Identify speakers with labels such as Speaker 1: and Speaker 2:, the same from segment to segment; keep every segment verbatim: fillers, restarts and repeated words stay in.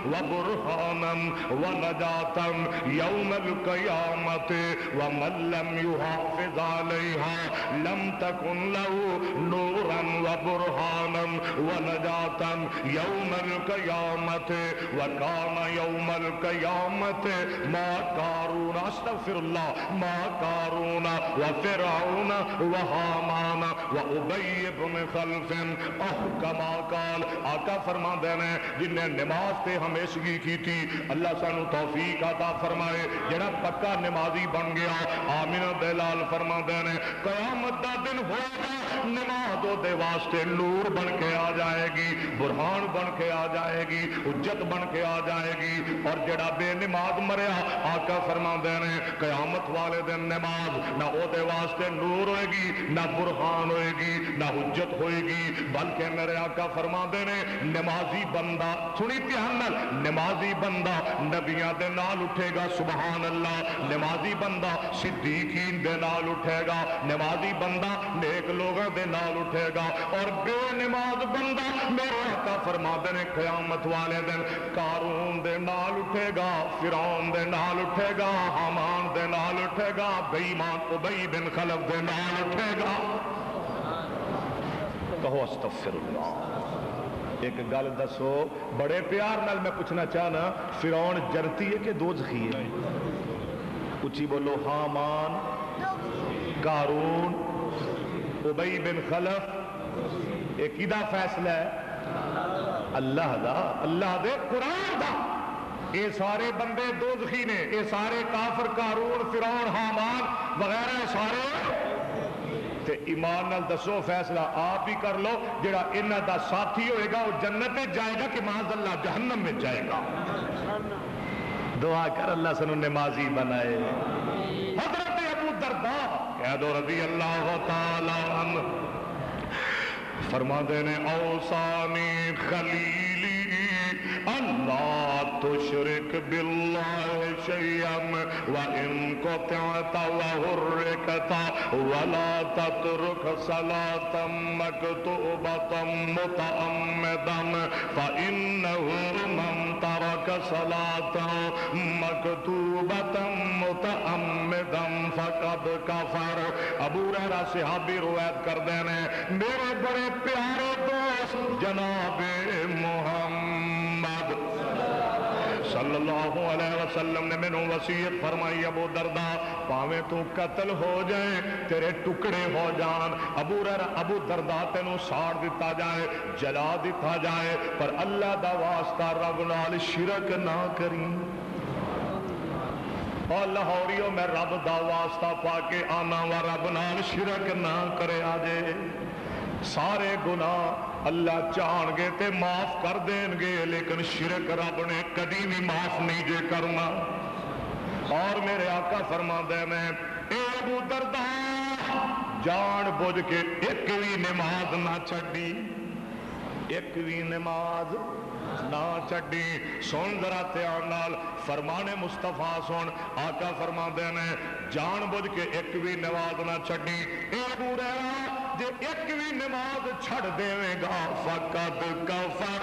Speaker 1: وبرهانا ونجاة يوم القيامة ومن لم يحافظ عليها لم تكن له نورا وبرهانا ونجاة يوم القيامة وكان يوم القيامة ما قارون استغفر الله ما قارون وفرعون وهامان وأبي بن خلف اہ کما قال آقا فرما دینے جن نے نماز تے ہمیشگی کی تھی اللہ سانو توفیق عطا فرمائے جڑا پکا نمازی بن گیا آمین دلال فرما دینے قیامت دا دن ہوگا نماز دو دے واسطے نور بن کے آ جائے گی برہان بن کے آ جائے گی حجت بن کے آ جائے گی اور جڑا بے نماز مریا آقا فرما دینے قیامت والے دن نماز نہ او دے واسطے نور ہوئے گی نہ برہان ہوئے گی نہ حجت ہوئے گی بلکہ میرے آقا فرما دینے نمازی بندہ سنی دھیان نال نمازی بندہ نبیاں دے نال اٹھے گا سبحان اللہ نمازی بندہ صدیقین دے نال اٹھے گا نمازی بندہ نیک لوگوں دے نال اٹھے گا اور بے نماز بندہ میرے آقا فرما دینے قیامت والے دن قارون دے نال اٹھے گا فرعون دے نال اٹھے گا حامان دے نال اٹھے گا بے ایمان ابی بن خلف دے نال اٹھے گا کہو استغفر اللہ ایک گل دسو بڑے پیار نال میں پوچھنا چاہنا فرعون جنتی ہے کہ دوزخی ہے اچھی بولو حامان قارون ابی بن خلف ایک کیدا فیصلہ ہے اللہ دا اللہ دے قرآن دا اے سارے بندے دوزخی نے اے سارے کافر قارون فرعون حامان وغیرہ سارے تے ایمان نال دسو فیصلہ آپ ہی کر لو جڑا انہاں دا ساتھی ہوئے گا وہ جنت میں جائے گا کہ معاذ اللہ جہنم میں جائے گا دعا کر اللہ سنو نمازی بنائے حضرت ابو درداء کہہ دو رضی اللہ تعالی عنہ فرما دینے اوصانی خلیلی اللہ تشرک باللہ شیئم وَإِن قَطَعْتَ وَحُرِّكَتَ وَلَا تَتْرُكْ صَلَاةً مَكْتُوبَةً مُتَعَمِّدًا فَإِنَّهُ مَنْ تَرَكَ صَلَاةً مَكْتُوبَةً مُتَعَمِّدًا فَقَدْ كَفَرَ ابو ہریرہ صحابی روایت کر دینے میرے بڑے پیارے دوست جناب محمد صلی اللہ علیہ وسلم نے میں نے وصیت فرمائی ابو درداء پاویں تو قتل ہو جائے تیرے ٹکڑے ہو جان ابو ابو درداء تینوں ساڑ دیتا جائے جلا دیتا جائے پر اللہ دا واسطہ رب نال شرک نہ کریں اور لاہوریوں میں رب دا واسطہ پا کے آنا و رب نال شرک نہ کرے آجے سارے گناہ اللہ چاہن گے تے معاف کر دیں گے لیکن شرک رب نے کدی بھی معاف نہیں جے کرنا اور میرے آقا فرما دے میں اے ابو درداء جان بوجھ کے ایک بھی نماز نہ چھڑی ایک بھی نماز نہ چھڑی سن ذرا دھیان نال فرمان مصطفیٰ سن آقا فرما دے میں جان بوجھ کے ایک بھی نماز نہ چھڑی اے ابو ہریرہ جے ایک بھی نماز چھڑ دے گا فقط کفر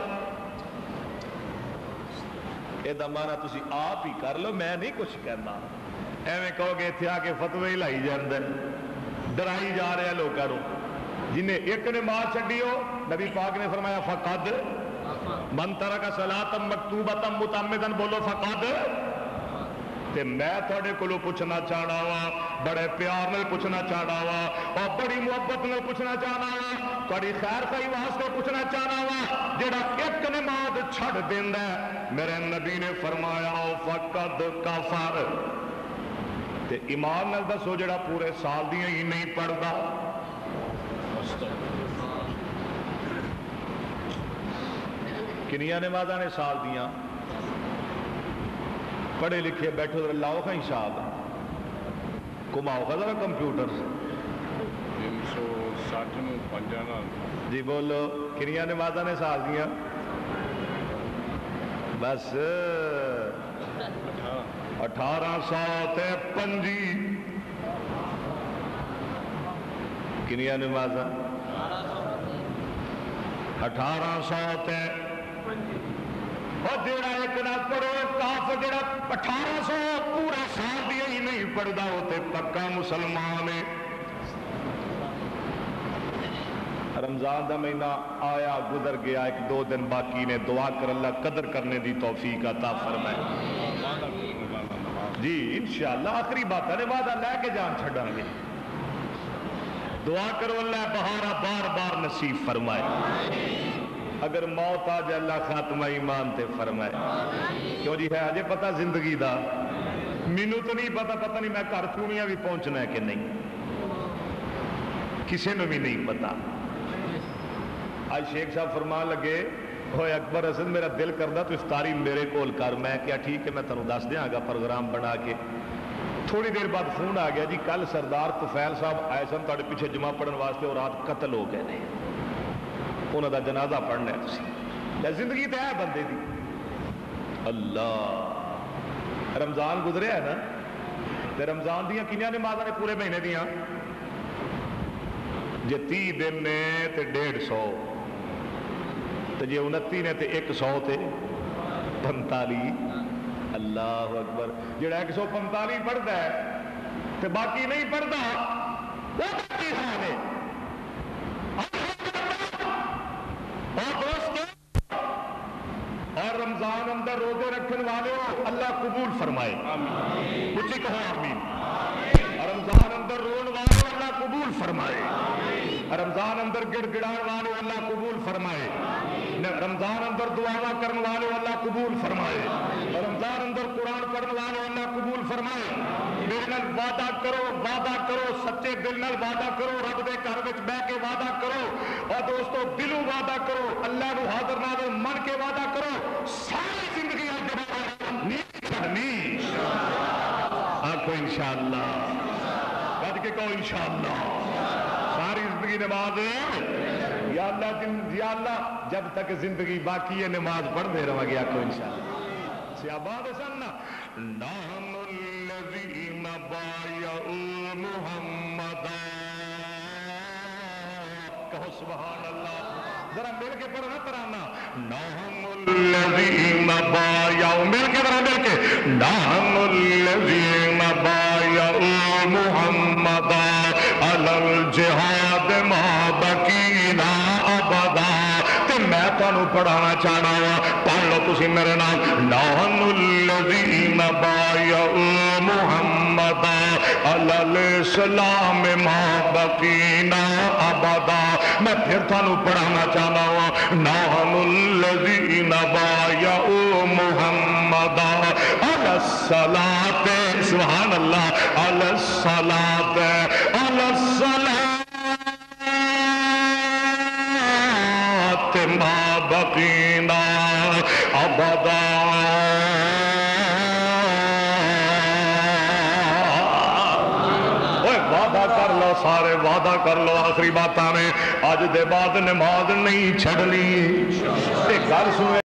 Speaker 1: اے دا مانا تسی آپ ہی کر لو میں نہیں کچھ کرنا ایویں کہو گے تھے آکے فتوے ہی لائی جاندے ڈرائی جا رہے ہیں لوگ کرو جنہیں ایک نماز چھڑی ہو نبی پاک نے فرمایا فقط من ترک صلاۃ مکتوبۃ متعمدا بولو فقط تے میں تھوڑے کولو پوچھنا چاہنا وا بڑے پیار نال پوچھنا چاہنا وا اور بڑی محبت نال پوچھنا چاہنا وا تھوڑی خیر خائی واسطے پوچھنا چاہنا وا جڑا ایک نماز چھڑ دیندا ہے میرے نبی نے فرمایا فقط کفر تے ایمان نال دسو جڑا پورے سال دیاں ہی نہیں پڑھدا کنیاں نمازاں نے سال دیاں پڑھے لکھے بیٹھو ذرا لاؤ کا حساب کماؤ کا ذرا کمپیوٹر
Speaker 2: تین سو ساٹھ میں پنجانا
Speaker 1: جی بولو کنیاں نمازاں نے سال دیاں بس اٹھارہ سو تے پنجی کنیاں نمازاں اٹھارہ سو تے اور جیڑا ایک جناب پڑھو کافر جڑا اٹھارہ سو پورا سال دیا ہی نہیں پڑھتا وہ تے پکا مسلمان ہے. رمضان دا مہینہ آیا گزر گیا ایک دو دن باقی نے دعا کر اللہ قدر کرنے دی توفیق عطا فرمائے. جی انشاءاللہ آخری بات ہے وعدہ لے کے جان چھڑا گے. دعا کرو اللہ بہارا بار بار نصیب فرمائے. اگر موت آ جائے اللہ خاتمہ ایمان تے فرمائے. کیوں جی ہے اجے پتہ زندگی دا مینوں تو نہیں پتا پتہ نہیں میں گھر چونیاں بھی پہنچنا ہے کہ نہیں کسی نے بھی نہیں پتا. آج شیخ صاحب فرمان لگے ہوئے اکبر حسن میرا دل کردا تو افطاری میرے کول کر. میں کیا ٹھیک ہے میں تانوں دس دیاں گا پروگرام بنا کے. تھوڑی دیر بعد فون آ گیا جی کل سردار طفیل صاحب آئے سن تہاڈے پیچھے جمعہ پڑھن واسطے اور رات قتل ہو گئے نے. انہوں دا جنازہ پڑھنا ہے تسی. زندگی تے ہے بندے دی. اللہ رمضان گزریا ہے نا تے رمضان دیاں کنیاں نمازاں نے پورے مہینے دیاں جے تی دن نے تے ڈیڑھ سو تے جے انتی نے تے ایک سو تے پنتالی. اللہ اکبر. جڑا ایک سو پنتالی پڑھتا ہے تے باقی نہیں پڑھتا وہ باقی حال ہے. اور رمضان اندر روزے رکھنے والے ہو اللہ قبول فرمائے. کچھ کہو آمین. اور رمضان اندر رون والے اللہ قبول فرمائے. رمضان اندر گڑ گڑان والے اللہ قبول فرمائے. رمضان اندر دعا کرنے والے اللہ قبول فرمائے. رمضان اندر قرآن پڑھنے والے اللہ قبول فرمائے. میرے نال وعدہ کرو وعدہ کرو سچے دل نال وعدہ کرو رب دے گھر وچ بیٹھ کے وعدہ کرو. اور دوستو دلوں وعدہ کرو اللہ نو حاضر ناظر من کے وعدہ کرو ساری زندگی نہیں چھڑنی. آکھو انشاءاللہ کہہ کے کہو انشاءاللہ ساری زندگی نماز. یا اللہ جن یا اللہ جب تک زندگی باقی ہے نماز پڑھتے رہا گیا کو انشاءاللہ. سیاباد سننا نحن الذین بایعوا محمدا. کہو سبحان اللہ. ذرا مل کے پڑھنا ترانہ نحن الذین بایعوا مل کے ذرا مل کے نحن الذین بایعوا محمدا علی الجہاد ما بقینا ابدا. تے میں تانوں پڑھانا چاہنا وا پڑھ لو تسی میرے نام نحن الذین بایعوا محمدا علی الاسلام ما بقینا ابدا. میں پھر تانوں پڑھانا چاہنا وا نحن الذین بایعوا محمدا علی الصلاۃ سبحان اللہ علی الصلاۃ علی الصلاۃ ما بقینا ابدا. وعدہ کر لو سارے وعدہ کر لو آخری باتاں نے اج دے بعد نماز نہیں چھڑنی. گل سنے